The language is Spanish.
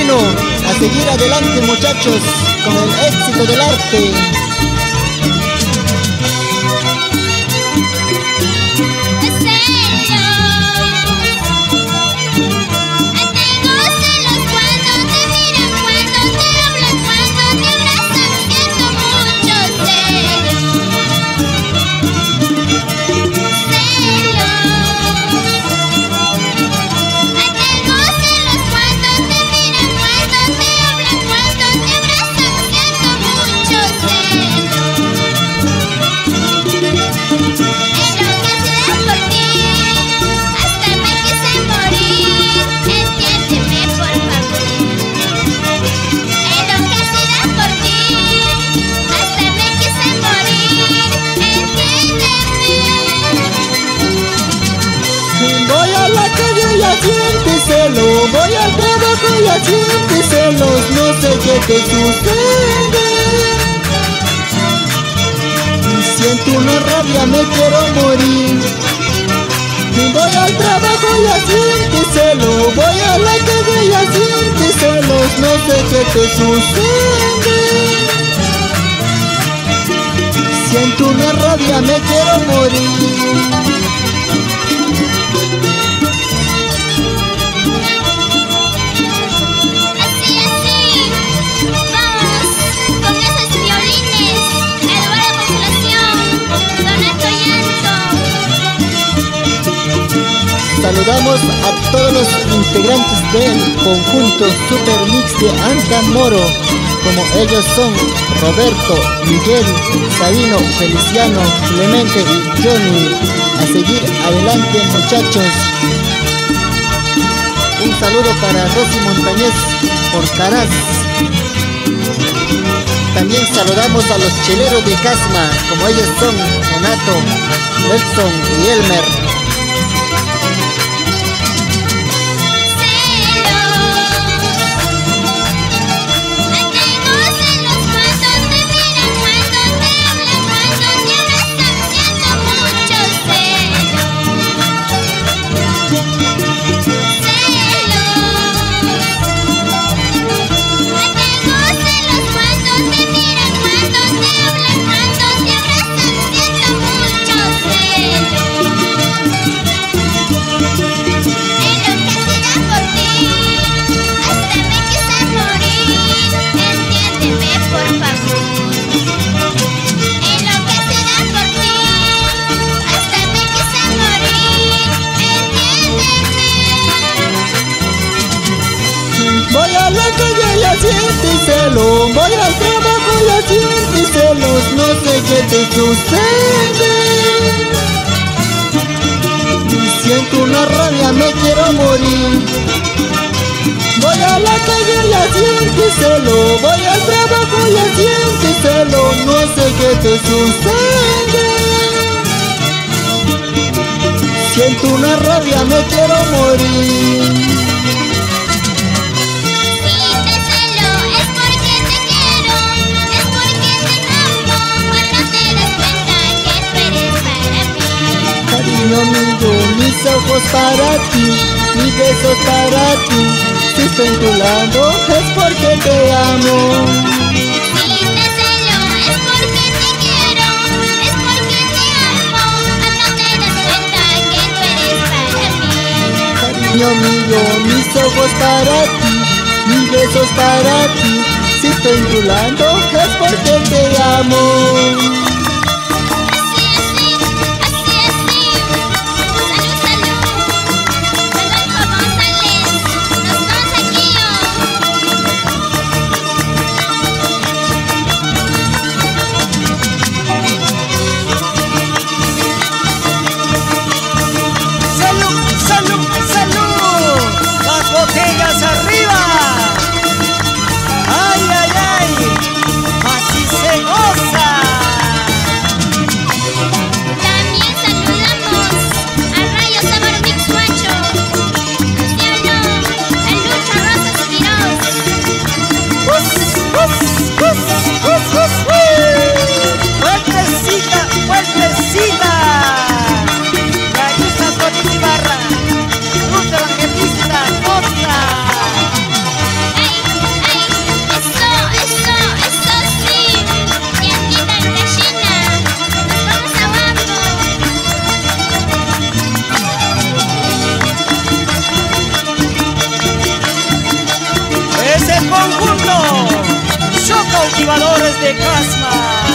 Sabino. A seguir adelante, muchachos, con el éxito del arte. Voy al trabajo y sientes celos, no sé qué te sucede. Siento una rabia, me quiero morir. Voy al trabajo y sientes celos, voy a la calle y sientes celos, no sé qué te sucede. Siento una rabia, me quiero morir. Saludamos a todos los integrantes del conjunto Super Mix de Antamoro, como ellos son Roberto, Miguel, Sabino, Feliciano, Clemente y Johnny. A seguir adelante, muchachos. Un saludo para Rosy Montañez por Caraz. También saludamos a los cheleros de Casma, como ellos son Donato, Nelson y Elmer. Voy a la calle y sientes celos, voy al trabajo y sientes celos, no sé qué te sucede. Siento una rabia, me quiero morir. Voy a la calle y sientes celos, voy al trabajo y sientes celos, no sé qué te sucede. Siento una rabia, me quiero morir. Amigo, mis ojos para ti, mis besos para ti. Si estoy en tu lado es porque te amo. Si te celo es porque te quiero, es porque te amo. No te das cuenta que tú eres para mí. Cariño mío, mis ojos para ti, mis besos para ti. Si estoy en tu lado es porque te amo. ¡Botellas arriba! ¡Ay, ay, ay! ¡Así se goza! cautivadores de Casma.